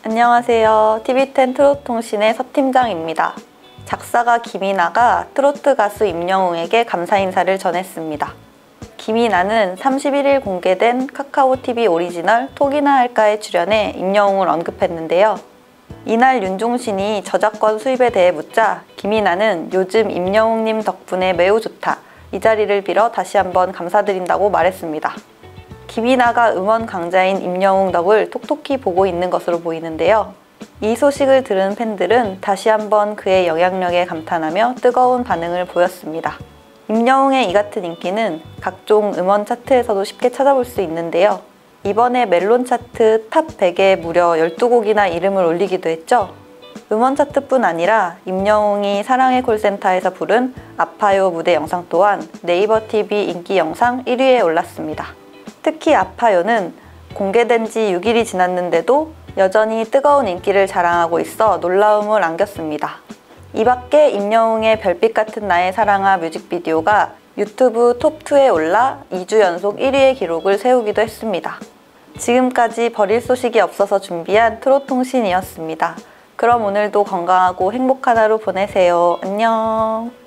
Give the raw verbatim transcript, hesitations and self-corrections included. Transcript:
안녕하세요. 티비텐 트롯통신의 서팀장입니다. 작사가 김이나가 트로트 가수 임영웅에게 감사 인사를 전했습니다. 김이나는 삼십일 일 공개된 카카오티비 오리지널 톡이나 할까에 출연해 임영웅을 언급했는데요. 이날 윤종신이 저작권 수입에 대해 묻자 김이나는 요즘 임영웅님 덕분에 매우 좋다. 이 자리를 빌어 다시 한번 감사드린다고 말했습니다. 김이나가 음원 강자인 임영웅 덕을 톡톡히 보고 있는 것으로 보이는데요. 이 소식을 들은 팬들은 다시 한번 그의 영향력에 감탄하며 뜨거운 반응을 보였습니다. 임영웅의 이 같은 인기는 각종 음원 차트에서도 쉽게 찾아볼 수 있는데요. 이번에 멜론 차트 탑 백에 무려 열두 곡이나 이름을 올리기도 했죠. 음원 차트뿐 아니라 임영웅이 사랑의 콜센터에서 부른 아파요 무대 영상 또한 네이버 티비 인기 영상 일 위에 올랐습니다. 특히 아파요는 공개된 지 육 일이 지났는데도 여전히 뜨거운 인기를 자랑하고 있어 놀라움을 안겼습니다. 이 밖에 임영웅의 별빛 같은 나의 사랑아 뮤직비디오가 유튜브 톱이에 올라 이 주 연속 일 위의 기록을 세우기도 했습니다. 지금까지 버릴 소식이 없어서 준비한 트롯통신이었습니다. 그럼 오늘도 건강하고 행복한 하루 보내세요. 안녕.